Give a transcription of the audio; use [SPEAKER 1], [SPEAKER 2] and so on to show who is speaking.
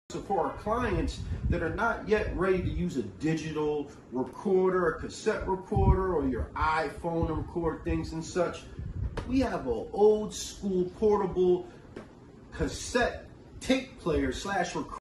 [SPEAKER 1] So for our clients that are not yet ready to use a digital recorder, a cassette recorder, or your iPhone to record things and such, we have an old school portable cassette tape player / recorder.